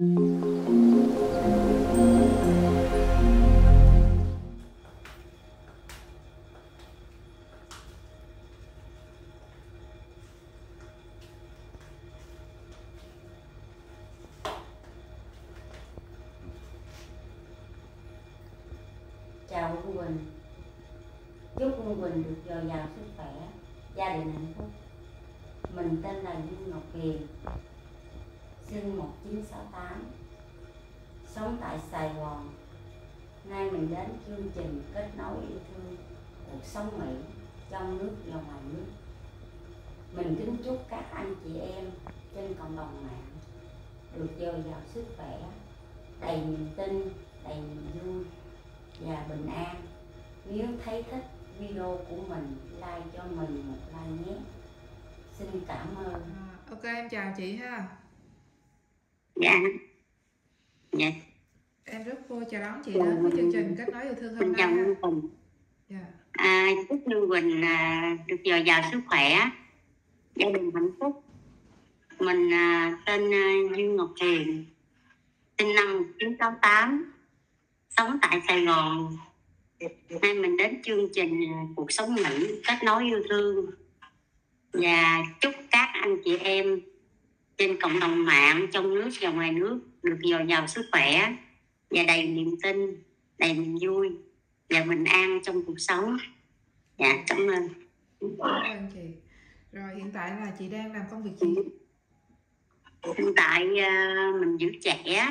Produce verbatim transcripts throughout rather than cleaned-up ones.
Chào Phương Quỳnh. Chúc Phương Quỳnh được dồi dào sức khỏe, gia đình hạnh phúc. Mình tên là Dương Ngọc Hiền, sinh một nghìn chín trăm sáu mươi tám, sống tại Sài Gòn. Nay mình đến chương trình kết nối yêu thương cuộc sống Mỹ trong nước và ngoài nước. Mình kính chúc các anh chị em trên cộng đồng mạng được dồi dào sức khỏe, đầy niềm tin, đầy niềm vui và bình an. Nếu thấy thích video của mình, like cho mình một like nhé. Xin cảm ơn. À, ok, em chào chị ha. Dạ. Dạ. Em rất vui chào đón chị đến với chương trình kết nối yêu thương hôm nay ha. Dạ. À, chúc Như Quỳnh là được dồi dào sức khỏe, gia đình hạnh phúc. Mình à, tên uh, Dương Ngọc Hiền, sinh năm một nghìn chín trăm sáu mươi tám, sống tại Sài Gòn. Nay mình đến chương trình cuộc sống Mỹ kết nối yêu thương và chúc các anh chị em trên cộng đồng mạng trong nước và ngoài nước được dồi dào sức khỏe và đầy niềm tin, đầy niềm vui và bình an trong cuộc sống. Dạ, cảm ơn. Cảm ơn chị. Rồi hiện tại là chị đang làm công việc gì? Hiện tại uh, mình giữ trẻ,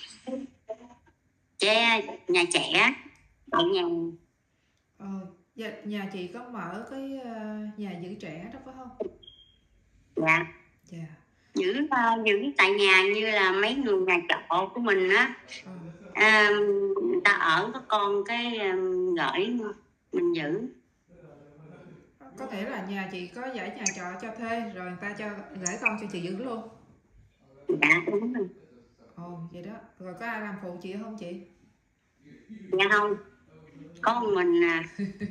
trẻ nhà trẻ ở nhà. Ờ, nhà chị có mở cái uh, nhà giữ trẻ đó phải không? Dạ. Dạ. Giữ uh, giữ tại nhà như là mấy người nhà trọ của mình á. Ừ. À, người ta ở có con cái um, gửi mình giữ. Có thể là nhà chị có giải nhà trọ cho thuê rồi người ta cho gửi con cho chị giữ luôn. Dạ đúng rồi. Ồ vậy đó. Rồi có ai làm phụ chị không chị? Dạ không, có một mình à.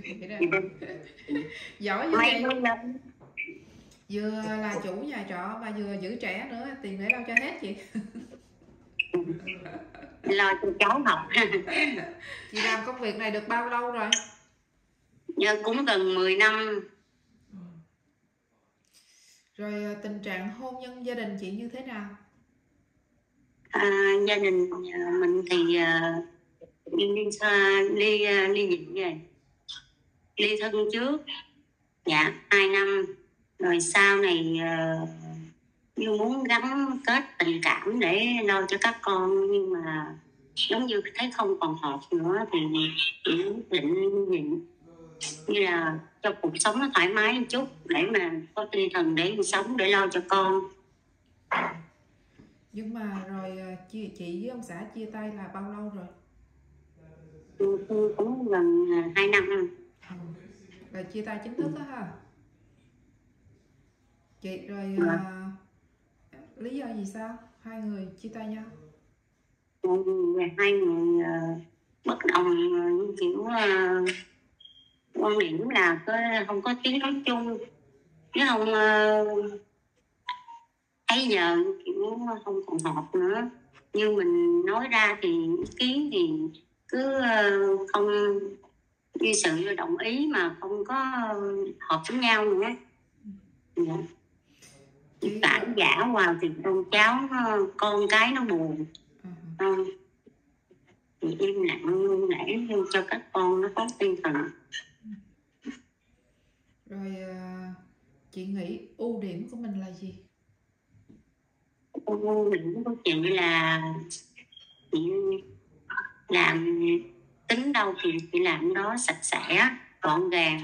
Giỏi như vậy. Vừa là chủ nhà trọ mà vừa giữ trẻ nữa, tiền để đâu cho hết chị? Lo cho cháu học. Chị làm công việc này được bao lâu rồi? Dạ cũng gần mười năm. Rồi tình trạng hôn nhân gia đình chị như thế nào? À, gia đình mình thì uh, ly ly ly dị rồi, ly thân trước, dạ hai năm rồi sau này uh, như muốn gắn kết tình cảm để lo cho các con, nhưng mà giống như thấy không còn hợp nữa thì chỉ định ly dị, như là cho cuộc sống nó thoải mái một chút để mà có tinh thần để sống, để lo cho con. Nhưng mà rồi chị, chị với ông xã chia tay là bao lâu rồi? Tôi cũng gần hai năm. Ừ. Rồi chia tay chính thức đó ha. Chị rồi à. À, lý do gì sao hai người chia tay nhau? Hai người uh, bất đồng, uh, kiểu uh, quan điểm là có, không có tiếng nói chung, chứ không uh, thấy giờ kiểu không còn hợp nữa. Như mình nói ra thì ý kiến thì cứ uh, không như sự đồng ý mà không có hợp với nhau nữa. Yeah. Chị cãi giả vào thì con cháu con cái nó buồn. Uh-huh. Thì im lặng luôn để cho các con nó có tinh thần. Rồi chị nghĩ ưu điểm của mình là gì? Ưu điểm của chị là chị làm tính đâu thì chị làm đó sạch sẽ, gọn gàng.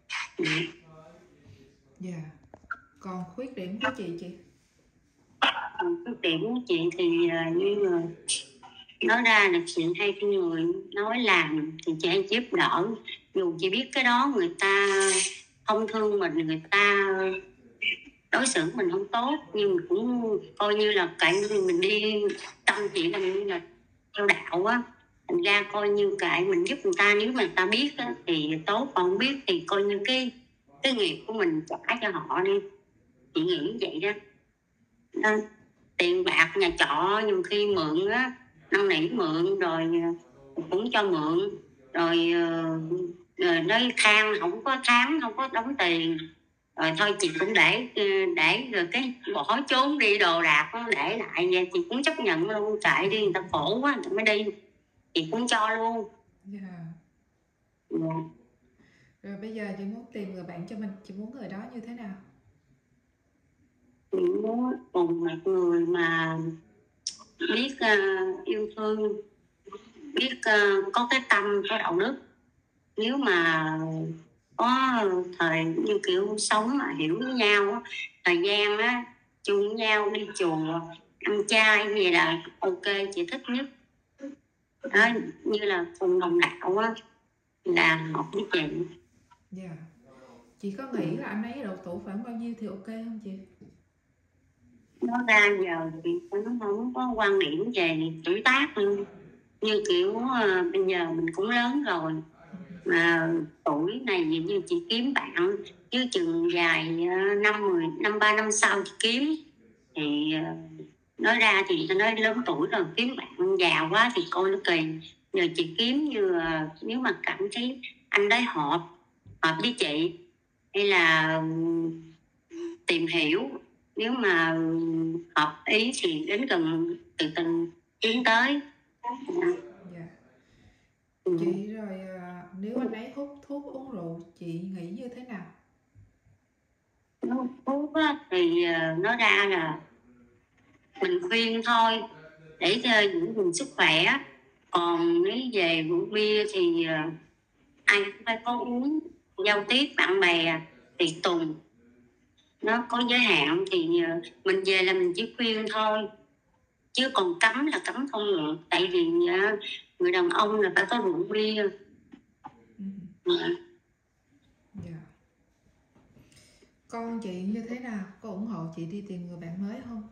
Dạ. Yeah. Còn khuyết điểm của chị chị? Còn khuyết điểm của chị thì như là nói ra là chị hay cái người nói làm thì chị hay giúp đỡ, dù chị biết cái đó người ta không thương mình, người ta đối xử mình không tốt, nhưng mà cũng coi như là cậy mình đi tâm chị là như là theo đạo á, thành ra coi như cậy mình giúp người ta. Nếu mà người ta biết á, thì tốt, còn không biết thì coi như cái cái nghiệp của mình trả cho họ đi, chị nghĩ vậy đó. À. tiền bạc nhà trọ nhiều khi mượn á, năn nỉ mượn rồi cũng cho mượn rồi, rồi nói than không có tháng không có đóng tiền, rồi thôi chị cũng để để rồi cái bỏ trốn đi đồ đạc nó để lại vậy, chị cũng chấp nhận luôn, chạy đi người ta khổ quá người ta mới đi, chị cũng cho luôn. Yeah. Yeah. Rồi bây giờ chị muốn tìm người bạn cho mình, chị muốn người đó như thế nào? Chị muốn cùng một người mà biết uh, yêu thương, biết uh, có cái tâm, có đạo đức. Nếu mà có thời như kiểu sống mà hiểu với nhau, thời gian á, chung với nhau đi chùa ăn chay gì là ok, chị thích nhất đó, như là cùng đồng đạo á, là hợp với chị. Dạ. Yeah. Chị có nghĩ là anh ấy độ tuổi khoảng bao nhiêu thì ok không chị? Nó ra giờ thì nó không có quan điểm về tuổi tác luôn. Như kiểu uh, bây giờ mình cũng lớn rồi mà tuổi này như chị kiếm bạn chứ chừng dài uh, năm mười năm ba năm sau chị kiếm thì uh, nói ra thì ta nói lớn tuổi rồi kiếm bạn già quá thì coi nó kỳ. Giờ chị kiếm như uh, nếu mà cảm thấy anh đấy hợp hợp với chị hay là um, tìm hiểu, nếu mà hợp ý thì đến gần từ từ tiến tới. Dạ. Chị rồi à, nếu anh ấy hút thuốc uống rượu chị nghĩ như thế nào? Hút thuốc á, thì nó ra là mình khuyên thôi để cho giữ gìn sức khỏe, còn nếu về rượu bia thì ai cũng phải có uống, giao tiếp bạn bè tiệc tùng nó có giới hạn thì mình về là mình chỉ khuyên thôi, chứ còn cấm là cấm không được, tại vì người đàn ông là phải có rượu bia. Ừ. Yeah. Con chị như thế nào? Có ủng hộ chị đi tìm người bạn mới không?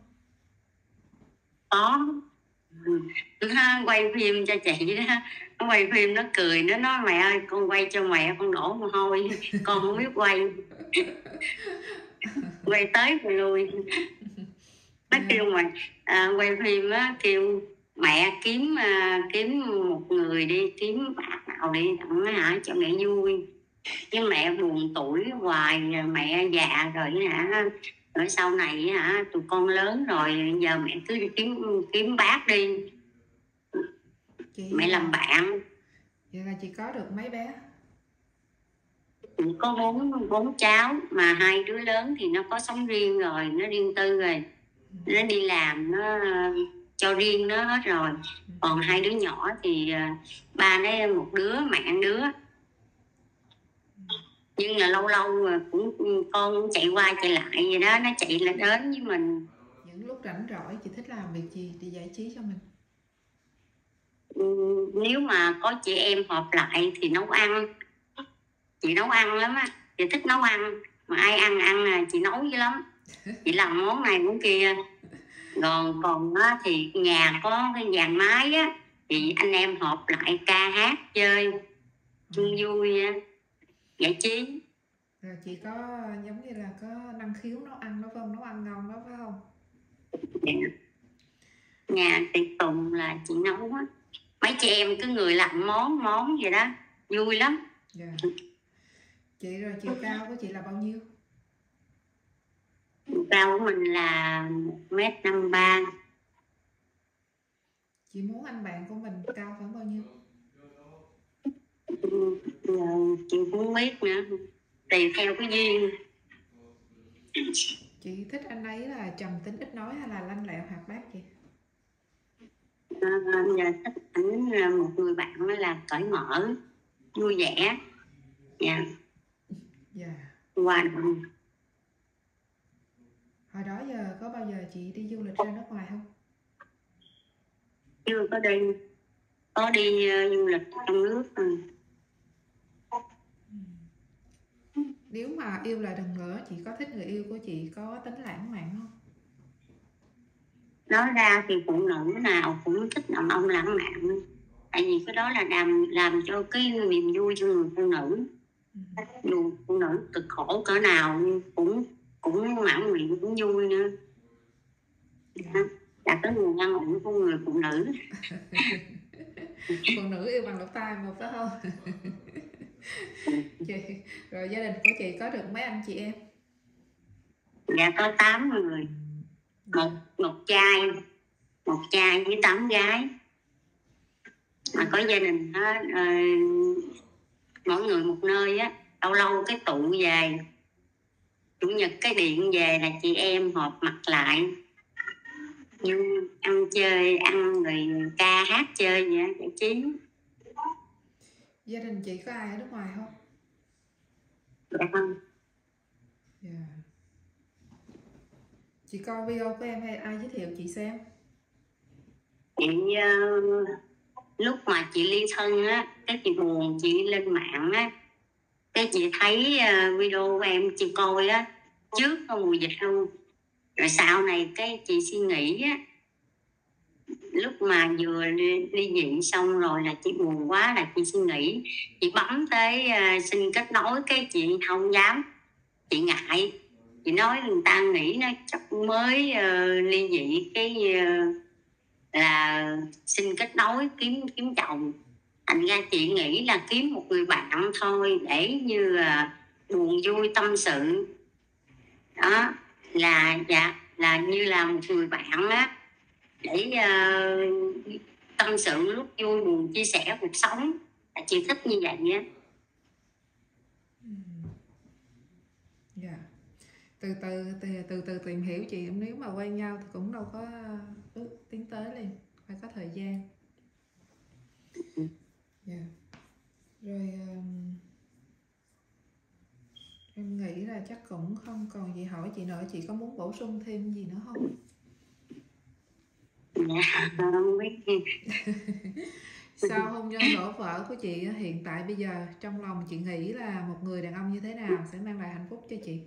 Có. Ừ. Ha, quay phim cho chị đó, nó quay phim nó cười, nó nói mẹ ơi con quay cho mẹ con đổ mồ hôi, con không biết quay. Quay tới quay lui. Nó yeah. Kêu mà à, quay phim á, kêu mẹ kiếm à, kiếm một người đi, kiếm bạn nào đi đặng hả cho mẹ vui, chứ mẹ buồn tuổi hoài, mẹ già rồi hả, rồi sau này hả tụi con lớn rồi, giờ mẹ cứ đi kiếm kiếm bác đi chị mẹ là... làm bạn. Vậy là chị có được mấy bé? Chị có bốn bốn cháu mà hai đứa lớn thì nó có sống riêng rồi, nó riêng tư rồi, ừ. Nó đi làm nó cho riêng nó hết rồi, ừ. Còn hai đứa nhỏ thì ba nó một đứa mẹ một đứa, nhưng là lâu lâu cũng con cũng chạy qua chạy lại vậy đó, nó chạy lại đến với mình. Những lúc rảnh rỗi chị thích làm việc gì để giải trí cho mình? Nếu mà có chị em họp lại thì nấu ăn, chị nấu ăn lắm á, chị thích nấu ăn, mà ai ăn ăn là chị nấu dữ lắm, chị làm món này món kia. Còn còn á, thì nhà có cái dàn máy á, thì anh em họp lại ca hát chơi chung vui á, giải trí. Rồi chị có giống như là có năng khiếu nấu ăn đó phải không? Nấu ăn ngon đó phải không? Dạ. Nhà tiệc tùng là chị nấu á, mấy chị em cứ người làm món món vậy đó, vui lắm. Yeah. Chị rồi chiều cao của chị là bao nhiêu? Chiều cao của mình là một mét năm mươi ba. Chị muốn anh bạn của mình cao khoảng bao nhiêu? Giờ chị cũng biết nữa, tùy theo cái duyên. Chị thích anh ấy là trầm tính ít nói hay là lanh lẹo hoạt bát chị? À, giờ thích ảnh là một người bạn là cởi mở, vui vẻ. Dạ. Dạ. Hòa đồng. Hồi đó giờ có bao giờ chị đi du lịch ra nước ngoài không? Chưa có đi. Có đi uh, du lịch trong nước. Ừ. Nếu mà yêu lại lần nữa, chị có thích người yêu của chị có tính lãng mạn không? Nói ra thì phụ nữ nào cũng thích đàn ông lãng mạn, tại vì cái đó là làm làm cho cái niềm vui cho người phụ nữ. Ừ. Dù phụ nữ cực khổ cỡ nào cũng cũng mãn nguyện, cũng vui nữa. Dạ. Là cái nguồn ăn ủi của người phụ nữ. Phụ nữ yêu bằng lỗ tai một phải không? Chị, rồi gia đình của chị có được mấy anh chị em? Dạ có tám người, một một trai, một trai với tám gái. Mà có gia đình hết, ờ, mỗi người một nơi á, lâu lâu cái tụ về, chủ nhật cái điện về là chị em họp mặt lại, như ăn chơi, ăn rồi ca hát chơi vậy á, giải trí. Gia đình chị có ai ở nước ngoài không? Dạ không. Dạ. Chị coi video của em hay ai giới thiệu chị xem? Chị uh, lúc mà chị ly thân á, cái chị buồn, chị lên mạng á, cái chị thấy uh, video của em, chị coi á trước mùa dịch luôn. Rồi sau này cái chị suy nghĩ á, lúc mà vừa ly, ly dị xong rồi là chị buồn quá, là chị suy nghĩ, chị bấm tới uh, xin kết nối, cái chị không dám, chị ngại, chị nói người ta nghĩ nó chắc mới uh, ly dị cái uh, là xin kết nối kiếm kiếm chồng. Thành ra chị nghĩ là kiếm một người bạn thôi, để như là buồn vui tâm sự đó, là dạ là như là một người bạn á, để uh, tâm sự lúc vui buồn, chia sẻ cuộc sống. Là chị thích như vậy á. Dạ. Từ từ từ từ từ tìm hiểu chị, nếu mà quen nhau thì cũng đâu có bước tiến tới liền, phải có thời gian. Dạ. Rồi um, em nghĩ là chắc cũng không còn gì hỏi chị nữa. Chị có muốn bổ sung thêm gì nữa không? Dạ không biết. Sau hôn nhân đổ vỡ của chị hiện tại bây giờ, trong lòng chị nghĩ là một người đàn ông như thế nào sẽ mang lại hạnh phúc cho chị?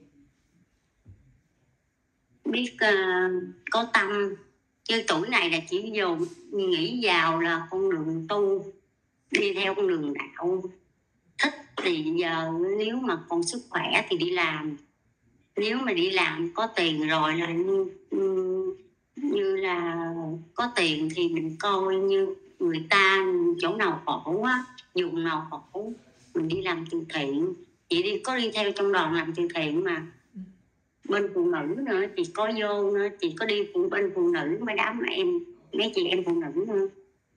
Biết uh, có tâm, chứ tuổi này là chỉ dồn nghĩ vào là con đường tu, đi theo con đường đạo. Thích thì giờ nếu mà còn sức khỏe thì đi làm, nếu mà đi làm có tiền rồi là như, như là có tiền thì mình coi như người ta chỗ nào khổ á, vùng nào khổ mình đi làm từ thiện. Chị đi có đi theo trong đoàn làm từ thiện mà. Bên phụ nữ nữa chị có vô nữa, chị có đi phụ bên phụ nữ, mấy đám em, mấy chị em phụ nữ nữa.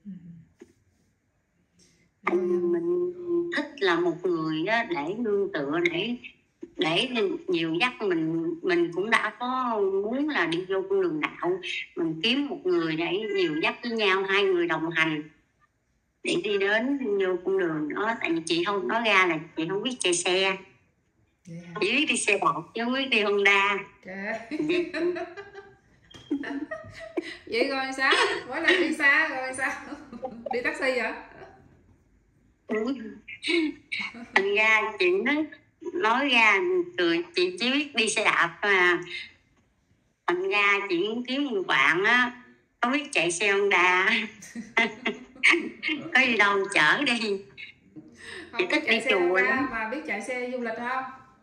Anh mình thích là một người đó để nương tựa, để để nhiều dắt mình. Mình cũng đã có muốn là đi vô con đường đạo, mình kiếm một người để nhiều dắt với nhau, hai người đồng hành để đi đến vô con đường đó. Tại vì chị không nói ra là chị không biết chạy xe. Yeah. Chỉ biết đi xe đạp chứ không biết đi Honda. Okay. Vậy rồi sao? Mỗi lần đi xa rồi sao? Đi taxi hả? Thành ra chị nói, nói ra cười, chị chỉ biết đi xe đạp mà. Thành ra chị muốn kiếm một bạn á có biết chạy xe Honda. Có gì đâu chở đi. Không chị biết chạy xe Honda mà biết chạy xe du lịch không?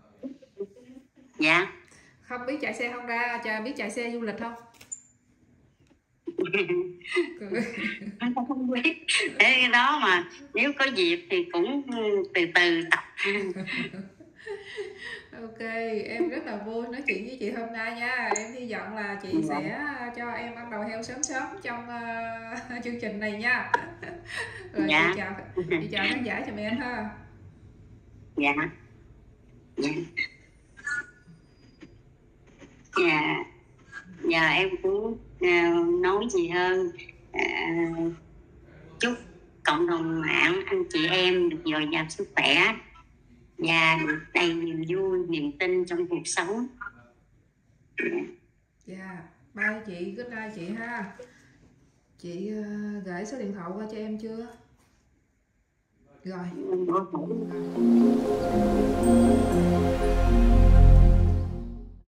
Dạ. Không biết chạy xe Honda, chờ biết chạy xe du lịch không? Không biết. Cái đó mà nếu có dịp thì cũng từ từ tập. Ok, em rất là vui nói chuyện với chị hôm nay nha. Em hy vọng là chị dạ. sẽ cho em ăn đầu heo sớm sớm trong uh, chương trình này nha. Rồi dạ. chị chào chị chào khán giả giùm em ha. Dạ. Dạ. Dạ. Giờ em cũng uh, nói gì hơn. Uh, chúc cộng đồng mạng, anh chị em được dồi dào sức khỏe và được đầy niềm vui, niềm tin trong cuộc sống. Dạ, yeah. Bye chị, good night chị ha. Chị uh, gửi số điện thoại qua cho em chưa? Rồi. Rồi.